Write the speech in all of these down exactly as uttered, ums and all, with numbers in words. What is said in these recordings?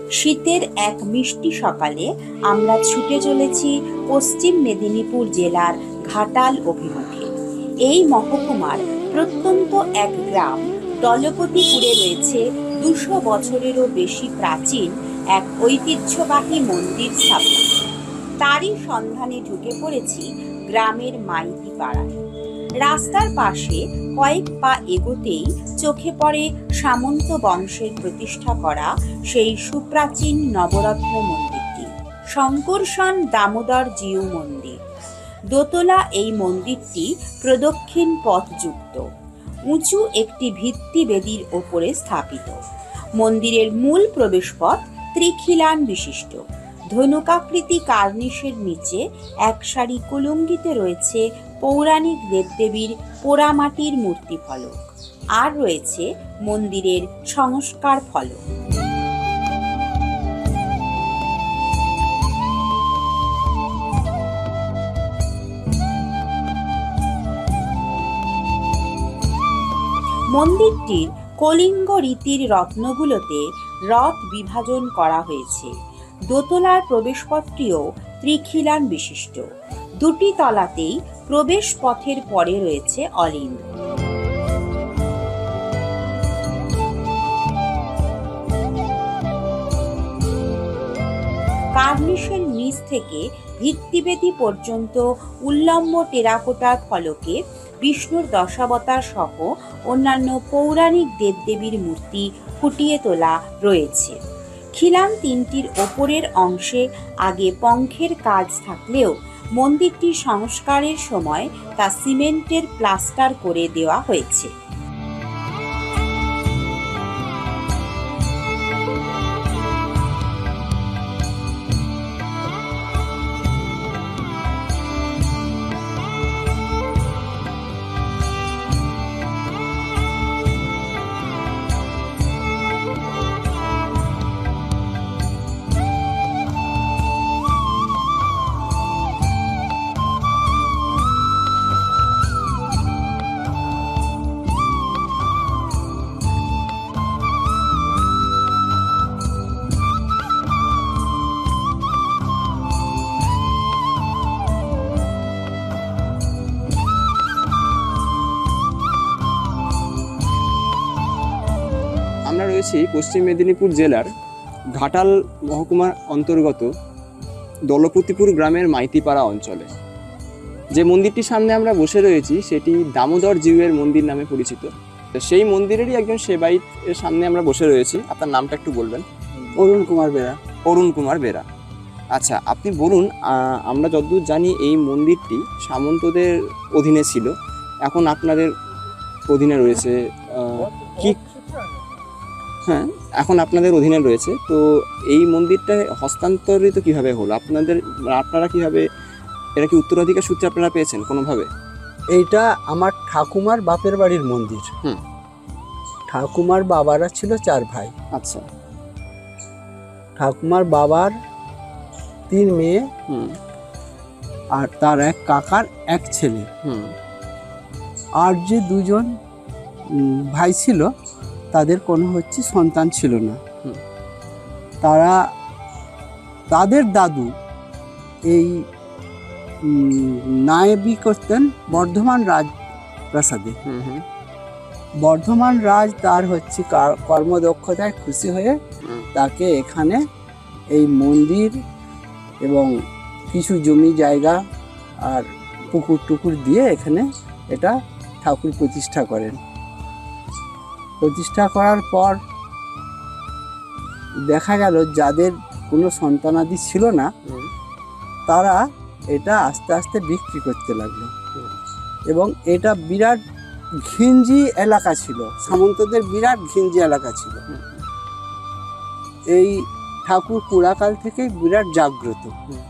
শীতের এক মিষ্টি সকালে আমরা ছুটে চলেছি পশ্চিম মেদিনীপুর জেলার ঘাটাল অভিমুখে। এই মহকুমার প্রত্যন্ত এক গ্রাম দলপতিপুরে রয়েছে দুশো বছরেরও বেশি প্রাচীন এক ঐতিহ্যবাহী মন্দির স্থাপনা। তারই সন্ধানে ঢুকে পড়েছি গ্রামের মাইতি পাড়ায়। রাস্তার পাশে কয়েক পা এগোতেই চোখে পড়ে সামন্ত বংশের প্রতিষ্ঠা করা সেই সুপ্রাচীন নবরত্ন মন্দিরটি, শঙ্করসন দামোদর জিউ মন্দির। দোতলা এই মন্দিরটি প্রদক্ষিণ পথযুক্ত, উঁচু একটি ভিত্তি বেদির ওপরে স্থাপিত। মন্দিরের মূল প্রবেশপথ ত্রিখিলান বিশিষ্ট। ধনুকাকৃতি কার্নিশের নিচে এক সারি কুলুঙ্গিতে রয়েছে পৌরাণিক দেবদেবীর পোড়ামাটির মূর্তি ফলক, আর রয়েছে মন্দিরের সংস্কার ফলক। মন্দিরটির কলিঙ্গ রীতির রত্নগুলোতে রথ বিভাজন করা হয়েছে। দোতলার প্রবেশপথটিও ত্রিখিলান বিশিষ্ট। দুটি তলাতেই প্রবেশ পথের পরে রয়েছে অলিন্দ। কার্নিশের নিচ থেকে ভিত্তিবেদি পর্যন্ত উল্লম্ব টেরাকোটার ফলকে বিষ্ণুর দশাবতার সহ অন্যান্য পৌরাণিক দেবদেবীর মূর্তি ফুটিয়ে তোলা রয়েছে। খিলান তিনটির ওপরের অংশে আগে পঙ্খের কাজ থাকলেও মন্দিরটি সংস্কারের সময় তা সিমেন্টের প্লাস্টার করে দেওয়া হয়েছে। আমরা রয়েছি পশ্চিম মেদিনীপুর জেলার ঘাটাল মহকুমার অন্তর্গত দলপতিপুর গ্রামের মাইতিপাড়া অঞ্চলে। যে মন্দিরটির সামনে আমরা বসে রয়েছি সেটি দামোদর জিউয়ের মন্দির নামে পরিচিত। সেই মন্দিরেরই একজন সেবায়িত এর সামনে আমরা বসে রয়েছি। আপনার নামটা একটু বলবেন? অরুণ কুমার বেরা। অরুণ কুমার বেরা। আচ্ছা, আপনি বলুন, আমরা যতদূর জানি এই মন্দিরটি সামন্তদের অধীনে ছিল, এখন আপনাদের অধীনে রয়েছে। কি হ্যাঁ, এখন আপনাদের অধীনে রয়েছে। তো এই মন্দিরটা হস্তান্তরিত কিভাবে হলো? আপনাদের আপনারা কিভাবে, এটা কি উত্তরাধিকার সূত্রে আপনারা পেয়েছেন কোনোভাবে? এইটা আমার ঠাকুমার বাপের বাড়ির মন্দির। হুম। ঠাকুমার বাবারা ছিল চার ভাই। আচ্ছা। ঠাকুমার বাবার তিন মেয়ে, হুম, আর তার এক কাকার এক ছেলে। হুম। আর যে দুজন ভাই ছিল তাদের কোনো হচ্ছে সন্তান ছিল না। তারা তাদের দাদু এই নায়েবি করতেন বর্ধমান রাজপ্রাসাদে। বর্ধমান রাজ তার হচ্ছে কর্মদক্ষতায় খুশি হয়ে তাকে এখানে এই মন্দির এবং কিছু জমি জায়গা আর পুকুর টুকুর দিয়ে এখানে এটা ঠাকুর প্রতিষ্ঠা করেন। প্রতিষ্ঠা করার পর দেখা গেল যাদের কোনো সন্তানাদি ছিল না তারা এটা আস্তে আস্তে বিক্রি করতে লাগলো, এবং এটা বিরাট ঘিঞ্জি এলাকা ছিল, সামন্তদের বিরাট ঘিঞ্জি এলাকা ছিল। এই ঠাকুর পুরাকাল থেকেই বিরাট জাগ্রত।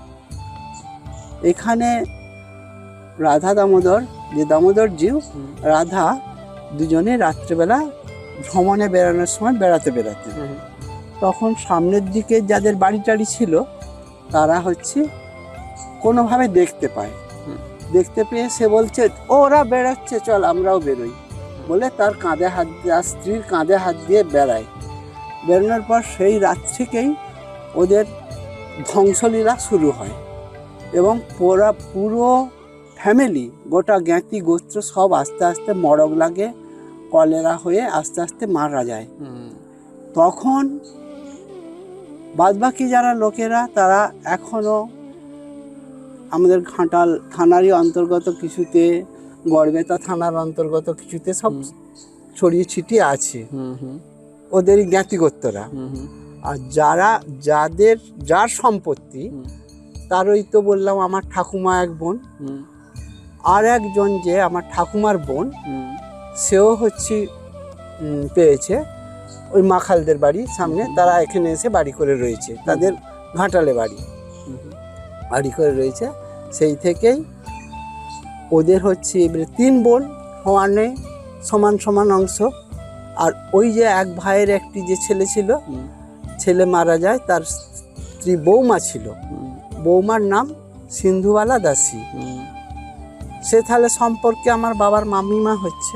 এখানে রাধা দামোদর, যে দামোদর জিউ, রাধা দুজনে রাত্রেবেলা ভ্রমণে বেড়ানোর সময় বেড়াতে বেড়াতে তখন সামনের দিকে যাদের বাড়ি টাড়ি ছিল তারা হচ্ছে কোনোভাবে দেখতে পায়। দেখতে পেয়ে সে বলছে ওরা বেড়াচ্ছে, চল আমরাও বেরোই বলে তার কাঁধে হাত দিয়ে, স্ত্রীর কাঁধে হাত দিয়ে বেড়ায়। বেরোনোর পর সেই রাত থেকেই ওদের ধ্বংসলীলা শুরু হয় এবং পুরা পুরো ফ্যামিলি, গোটা জ্ঞাতি গোত্র সব আস্তে আস্তে মড়ক লাগে, কলেরা হয়ে আস্তে আস্তে মারা যায়। তখন বাদবাকি যারা লোকেরা তারা এখনও আমাদের ঘাটাল থানারই অন্তর্গত কিছুতে, গড়বেতা থানার অন্তর্গত কিছুতে সব ছড়িয়ে ছিটিয়ে আছে ওদেরই জ্ঞাতিগোত্ররা। আর যারা যাদের যার সম্পত্তি, তার ওই তো বললাম আমার ঠাকুমা এক বোন, আর একজন যে আমার ঠাকুমার বোন, সেও হচ্ছে পেয়েছে ওই মাখালদের বাড়ির সামনে। তারা এখানে এসে বাড়ি করে রয়েছে, তাদের ঘাটালে বাড়ি বাড়ি করে রয়েছে। সেই থেকেই ওদের হচ্ছে এবারে তিন বোন সমানে সমান সমান অংশ। আর ওই যে এক ভাইয়ের একটি যে ছেলে ছিল, ছেলে মারা যায়, তার স্ত্রী বৌমা ছিল, বৌমার নাম সিন্ধুবালা দাসী। সে তাহলে সম্পর্কে আমার বাবার মামিমা হচ্ছে।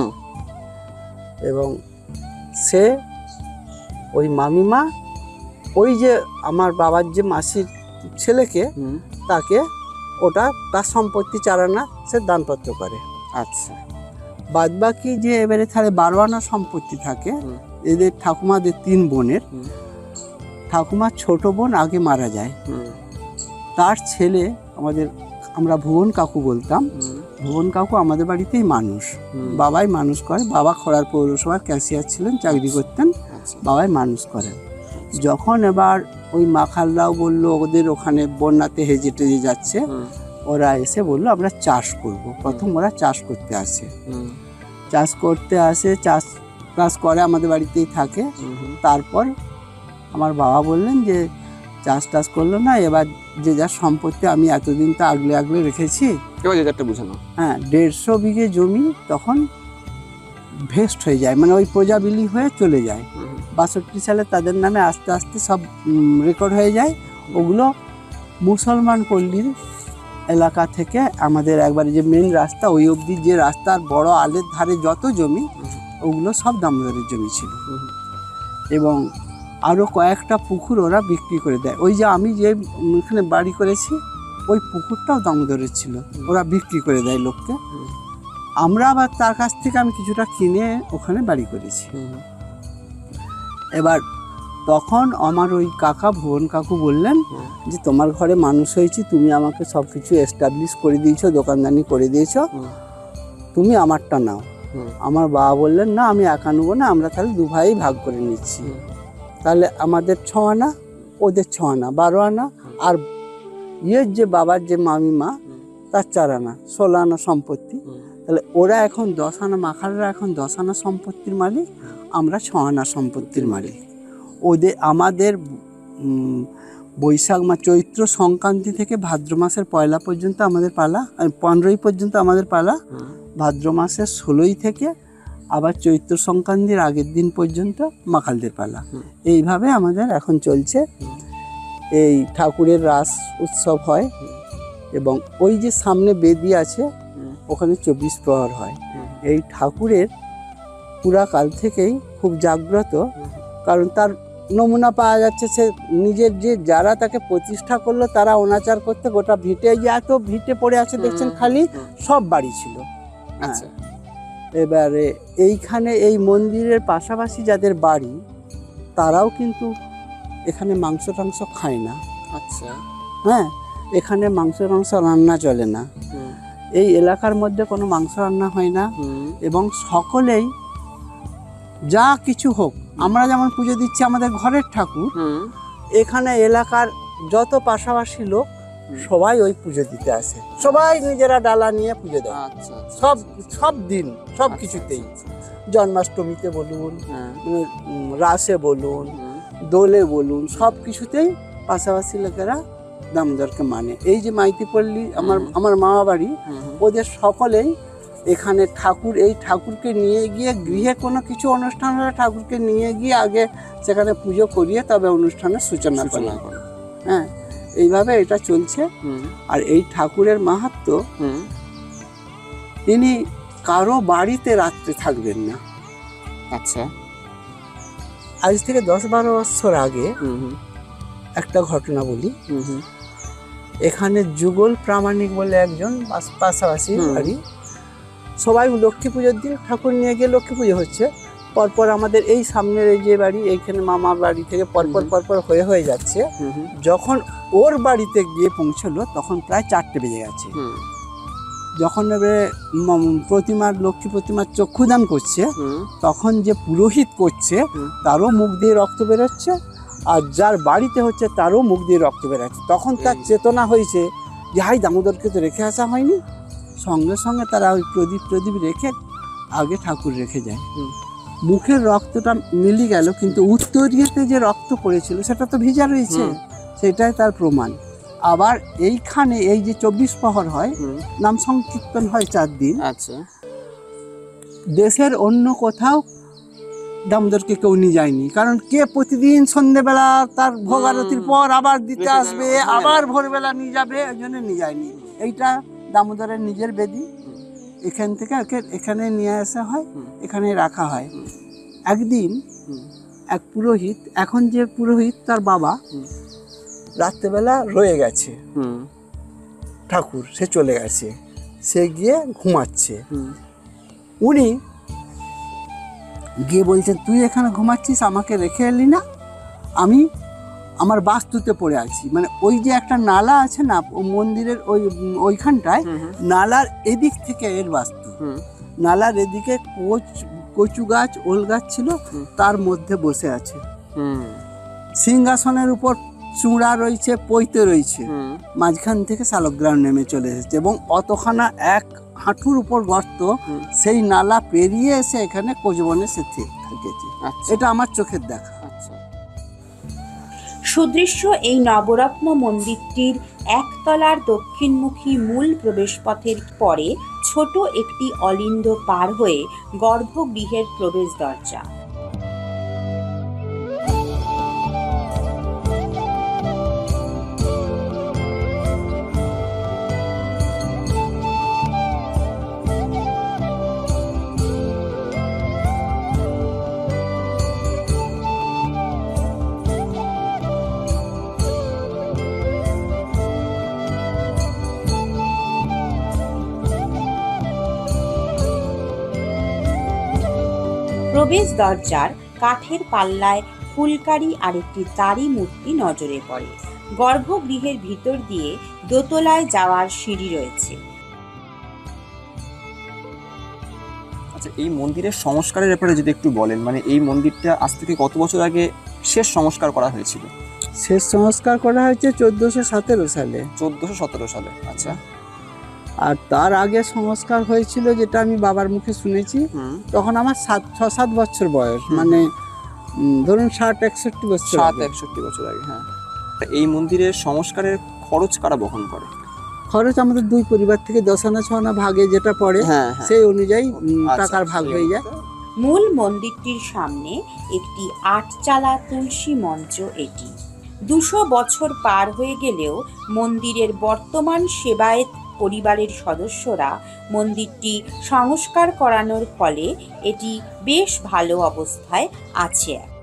এবং সে ওই মামিমা ওই যে আমার বাবার যে মাসির ছেলেকে, তাকে ওটা তার সম্পত্তি চারানা সে দানপত্র করে। আচ্ছা, বাদ বাকি যে এবারে তাহলে বারো আনা সম্পত্তি থাকে এদের ঠাকুমাদের তিন বোনের। ঠাকুমার ছোট বোন আগে মারা যায়, তার ছেলে আমাদের, আমরা ভুবন কাকু বলতাম, ভুবন কাকু আমাদের বাড়িতেই মানুষ, বাবাই মানুষ করে। বাবা খড়ার পৌরসভার ক্যাশিয়ার ছিলেন, চাকরি করতেন, বাবাই মানুষ করেন। যখন এবার ওই মাখালরাও বললো ওদের ওখানে বন্যাতে হেজে টেজে যাচ্ছে, ওরা এসে বললো আমরা চাষ করব। প্রথম ওরা চাষ করতে আসে, চাষ করতে আসে চাষ টাস করে, আমাদের বাড়িতেই থাকে। তারপর আমার বাবা বললেন যে চাষ টাস করলো না, এবার যে যার সম্পত্তি আমি এতদিন তো আগলে আগলে রেখেছি, এবার যে যারটা বুঝানো, হ্যাঁ, দেড়শো বিঘে জমি তখন ভেস্ট হয়ে যায়, মানে ওই প্রজাবিলি হয়ে চলে যায়। বাষট্টি সালে তাদের নামে আস্তে আস্তে সব রেকর্ড হয়ে যায়। ওগুলো মুসলমান পল্লীর এলাকা থেকে আমাদের একবারে যে মেন রাস্তা ওই অবধি যে রাস্তার বড় আলের ধারে যত জমি, ওগুলো সব দামোদরের জমি ছিল। এবং আরও কয়েকটা পুকুর ওরা বিক্রি করে দেয়। ওই যে আমি যে এখানে বাড়ি করেছি, ওই পুকুরটাও দামোদরের ছিল, ওরা বিক্রি করে দেয় লোককে। আমরা আবার তার কাছ থেকে আমি কিছুটা কিনে ওখানে বাড়ি করেছি। এবার তখন আমার ওই কাকা ভুবন কাকু বললেন যে তোমার ঘরে মানুষ হয়েছি, তুমি আমাকে সব কিছু এস্টাবলিশ করে দিয়েছো, দোকানদানি করে দিয়েছো, তুমি আমারটা নাও। আমার বাবা বললেন না আমি একা নেবো না, আমরা তাহলে দু ভাই ভাগ করে নিচ্ছি। তাহলে আমাদের ছ আনা, ওদের ছ আনা, বারো আনা। আর ইয়ের যে বাবার যে মামিমা, তার চার আনা, ষোলো আনা সম্পত্তি। তাহলে ওরা এখন দশ আনা, মাখালরা এখন দশ আনা সম্পত্তির মালিক, আমরা ছ আনা সম্পত্তির মালিক। ওদের আমাদের বৈশাখ মাস, চৈত্র সংক্রান্তি থেকে ভাদ্র মাসের পয়লা পর্যন্ত আমাদের পালা, পনেরোই পর্যন্ত আমাদের পালা, ভাদ্র মাসের ষোলোই থেকে আবার চৈত্র সংক্রান্তির আগের দিন পর্যন্ত মাখালদের পালা। এইভাবে আমাদের এখন চলছে। এই ঠাকুরের রাস উৎসব হয় এবং ওই যে সামনে বেদি আছে ওখানে চব্বিশ প্রহর হয়। এই ঠাকুরের পুরাকাল থেকেই খুব জাগ্রত, কারণ তার নমুনা পাওয়া যাচ্ছে। সে নিজের যে যারা তাকে প্রতিষ্ঠা করলো তারা অনাচার করতে গোটা ভিটে, যে এত ভিটে পড়ে আছে দেখছেন খালি, সব বাড়ি ছিল। আচ্ছা, এবারে এইখানে এই মন্দিরের পাশাপাশি যাদের বাড়ি, তারাও কিন্তু এখানে মাংস টাংস খায় না। আচ্ছা, হ্যাঁ, এখানে মাংস টাংস রান্না চলে না। এই এলাকার মধ্যে কোনো মাংস রান্না হয় না। এবং সকলেই যা কিছু হোক, আমরা যেমন পুজো দিচ্ছি আমাদের ঘরের ঠাকুর, এখানে এলাকার যত পাশাপাশি লোক সবাই ওই পুজো দিতে আসে, সবাই নিজেরা ডালা নিয়ে পুজো দেয়। সব সব দিন সব কিছুতেই, জন্মাষ্টমীতে বলুন, রাসে বলুন, দোলে বলুন, সব কিছুতেই পাশাপাশি লোকেরা দামোদরকে মানে। এই যে মাইতিপল্লী আমার আমার মামা বাড়ি, ওদের সকলেই এখানে ঠাকুর, এই ঠাকুরকে নিয়ে গিয়ে গৃহে কোনো কিছু অনুষ্ঠান হলে ঠাকুরকে নিয়ে গিয়ে আগে সেখানে পুজো করিয়ে তবে অনুষ্ঠানের সূচনা করে। হ্যাঁ, এইভাবে এটা চলছে। আর এই ঠাকুরের মাহাত্ম্য, তিনি কারো বাড়িতে রাত্রে থাকবেন না। আচ্ছা, আজ থেকে দশ বারো বছর আগে একটা ঘটনা বলি। হুম হুম এখানে যুগল প্রামাণিক বলে একজন পাশ- পাশাপাশি হুম। বাড়ি, সবাই লক্ষ্মী পুজোর দিন ঠাকুর নিয়ে গিয়ে লক্ষ্মী পুজো হচ্ছে, পরপর আমাদের এই সামনের এই যে বাড়ি, এইখানে মামার বাড়ি থেকে পরপর হুম। পরপর হয়ে হয়ে যাচ্ছে। হুম হুম যখন ওর বাড়িতে গিয়ে পৌঁছলো তখন প্রায় চারটে বেজে গেছে। হুম যখন এবারে ম- প্রতিমার লক্ষ্মী প্রতিমার চক্ষুদান করছে, হুম তখন যে পুরোহিত করছে হুম। তারও মুখ দিয়ে রক্ত বেরোচ্ছে, আর যার বাড়িতে হচ্ছে তারও মুখ দিয়ে রক্ত বেরোচ্ছে। তখন তার এই। চেতনা হয়েছে যে হাই দামোদরকে তো রেখে আসা হয়নি। সঙ্গে সঙ্গে তারা ওই প্রদীপ প্রদীপ রেখে আগে ঠাকুর রেখে যায়। হুম। মুখের রক্তটা মিলি গেল, কিন্তু উত্তরীয়তে যে রক্ত পড়েছিল সেটা তো ভিজা রয়েছে, হুম। সেটাই তার প্রমাণ। আবার এইখানে এই যে চব্বিশ প্রহর হয়, হুম। নাম সংকীর্তন হয় চার দিন, আচ্ছা। দেশের অন্য কোথাও দামোদরকে কেউ নিয়ে যায়নি, কারণ কে প্রতিদিন সন্ধ্যেবেলা তার ভোগ আরতির পর আবার দিতে রেখে আসবে, যাবে, ঝামেলা। আবার ভোরবেলা নিয়ে যাবে, ওই জন্য নিয়ে যায়নি। এইটা দামোদরের নিজের বেদি, হুম। এখান থেকে ওকে এখানে নিয়ে আসা হয়, হুম। এখানে রাখা হয়। হুম। একদিন হুম। এক পুরোহিত, এখন যে পুরোহিত তার বাবা, হুম। রাত্রেবেলা রয়ে গেছে হুম ঠাকুর, সে চলে গেছে, সে গিয়ে ঘুমাচ্ছে। হুম উনি গিয়ে বলছেন তুই এখানে ঘুমাচ্ছিস, আমাকে রেখে এলি না, আমি আমার বাস্তুতে পড়ে আছি। মানে ওই যে একটা নালা আছে না ও মন্দিরের ওই ওইখানটায়, হুম হুম নালার এদিক থেকে এর বাস্তু, হুম নালার এদিকে কোচ কচু গাছ ওল গাছ ছিল, হুম। তার মধ্যে বসে আছে। হুম সিংহাসনের উপর চূড়া রয়েছে, পৈতে রয়েছে, হুম মাঝখান থেকে শালগ্রাম নেমে চলে এসেছে, এবং অতখানা এক হাঁটুর উপর গর্ত, হুম। সেই নালা পেরিয়ে এসে এখানে কোচবনে সে থে- থেকেছে। আচ্ছা। এটা আমার চোখের দেখা। আচ্ছা। সুদৃশ্য এই নবরত্ন মন্দিরটির একতলার দক্ষিণমুখী মূল প্রবেশপথের পরে ছোট একটি অলিন্দ পার হয়ে গর্ভগৃহের প্রবেশ দরজা। প্রবেশ দরজার কাঠের পাল্লায় ফুলকারি আর একটি তারি মূর্তি নজরে পড়ে। গর্ভগৃহের ভিতর দিয়ে দোতলায় যাওয়ার সিঁড়ি রয়েছে। আচ্ছা, এই মন্দিরের সংস্কারের ব্যাপারে যদি একটু বলেন, মানে এই মন্দিরটা আজ থেকে কত বছর আগে শেষ সংস্কার করা হয়েছিল? শেষ সংস্কার করা হয়েছে চোদ্দোশো সতেরো সালে, চোদ্দশো সতেরো সালে। আচ্ছা। আর তার আগে সংস্কার হয়েছিল যেটা আমি বাবার মুখে শুনেছি, হুম তখন আমার সাত ছ সাত বছর বয়স, হুম। মানে উম, ধরুন ষাট একষট্টি বছর সাত আগে। একষট্টি বছর আগে। হ্যাঁ। এই মন্দিরের সংস্কারের খরচ কারা বহন করে? খরচ আমাদের দুই পরিবার থেকে দশ আনা ছ আনা ভাগে যেটা পড়ে, হ্যাঁ হ্যাঁ। সেই অনুযায়ী উম, আচ্ছা, টাকার ভাগ সেই হয়ে যায়। অনুযায়ী। মূল মন্দিরটির সামনে একটি আটচালা তুলসী মঞ্চ। এটি দুশো বছর পার হয়ে গেলেও মন্দিরের বর্তমান সেবায়েত পরিবারের সদস্যরা মন্দিরটি সংস্কার করানোর ফলে এটি বেশ ভালো অবস্থায় আছে।